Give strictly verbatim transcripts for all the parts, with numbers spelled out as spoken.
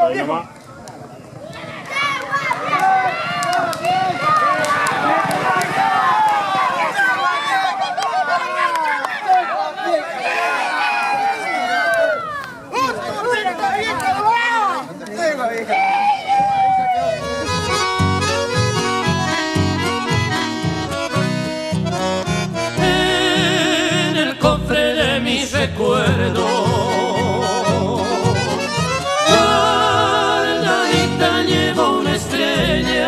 viejo, viejo. En el cofre de mis recuerdos, guardadita llevo una estrella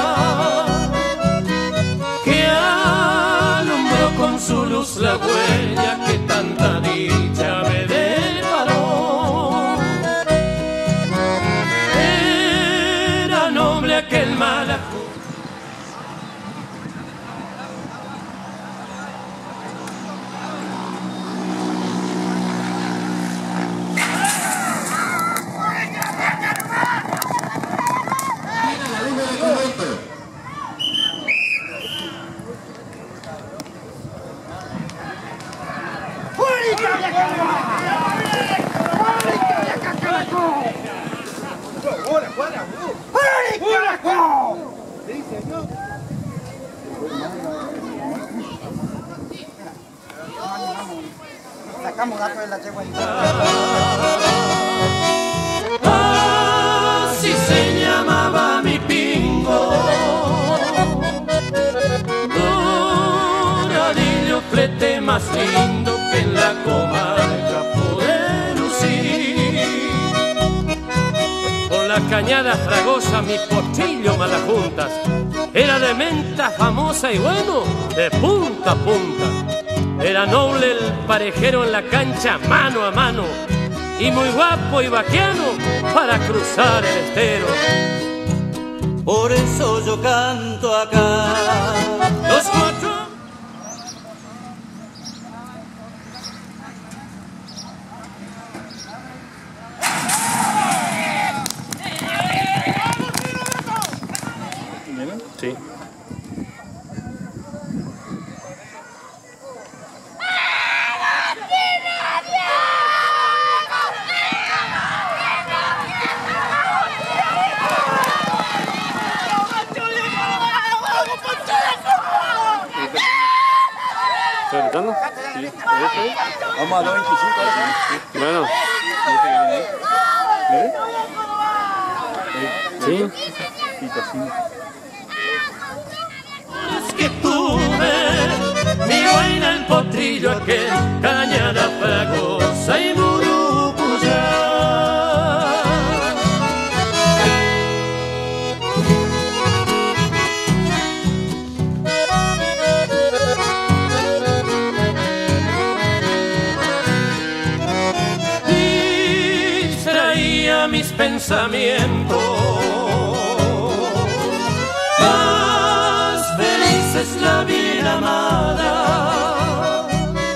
que alumbró con su luz la huella que tanta dicha me deparó. Era noble aquel malaco. Sacamos datos de la yegua. Así se llamaba mi pingo, doradillo flete más lindo que en la comarca pude lucir. Con la cañada fragosa mi pochillo malajuntas era de menta famosa y bueno, de punta a punta. Era noble el parejero en la cancha mano a mano y muy guapo y vaquiano para cruzar el estero. Por eso yo canto acá. Los cuatro. Sí. ¿Gritando? Sí. Vamos a dos veinticinco ahora. Bueno. Sí. Es que tuve mi vaina el potrillo aquel, cañada fragosa y murucuyá. Distraía mis pensamientos, más feliz es la bien amada.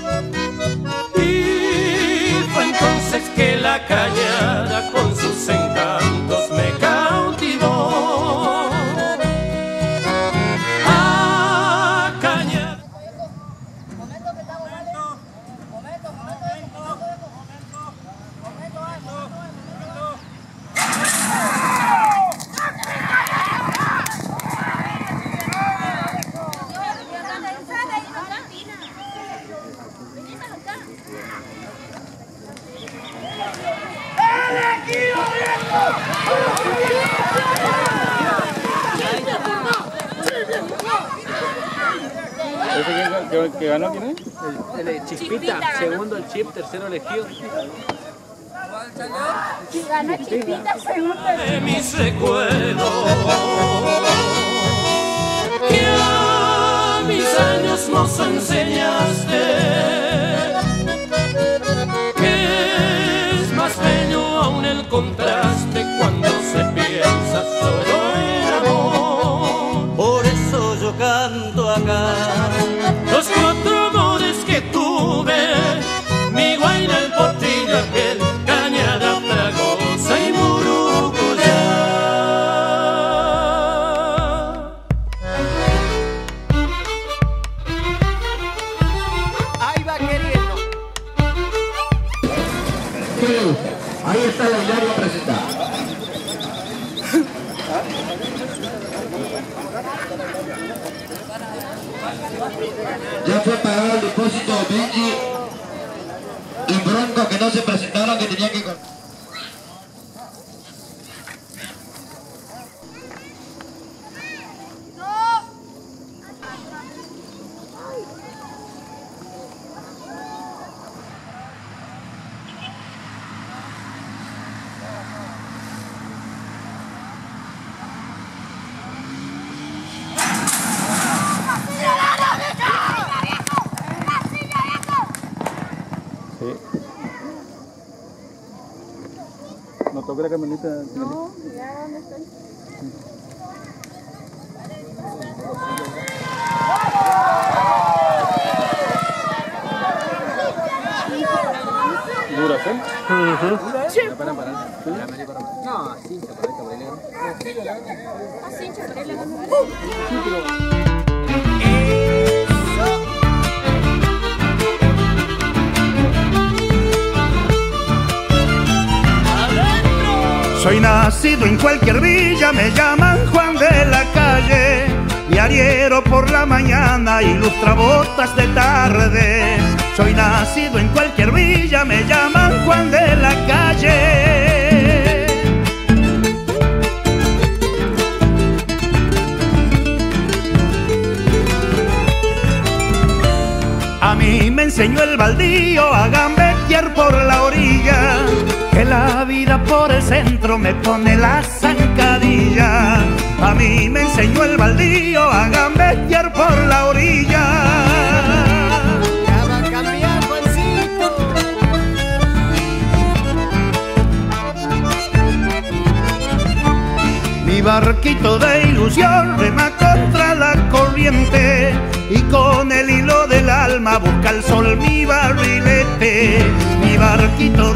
Y fue entonces que la cañada con sus encantos me cautivó. Ah, cañada. Momento que está momento. Momento, momento, momento, momento, momento. ¿Ese que, que ganó quién es? El, el Chispita, segundo el Chip, tercero elegido. Gana Chispita, segundo. De mis recuerdos que a mis años nos enseñaste que es más bello aún el contraste cuando se piensa solo en amor. Por eso yo canto acá. Los cuatro amores que tuve, mi guaina, el potrillo aquel, cañada fragosa y murucuyá. Ahí va queriendo. Ahí está la Hilario presentada. Ya fue pagado el depósito de Benji y Bronco, que no se presentaron, que tenían que... ¿No toca la camioneta? No, ya dónde estoy. ¿Duras, eh? Uh-huh. Para, para. No, así, por ahí, por ahí. Así, chaparela. Soy nacido en cualquier villa, me llaman Juan de la Calle, diariero por la mañana, ilustra botas de tarde. Soy nacido en cualquier villa, me llaman Juan de la Calle. A mí me enseñó el baldío a gambetear por la orilla, que la vida por el centro me pone la zancadilla. A mí me enseñó el baldío a gambetear por la orilla. Ya va a cambiar, Juancito. Mi barquito de ilusión rema contra la corriente y con el hilo del alma busca el sol mi barrilete. Mi barquito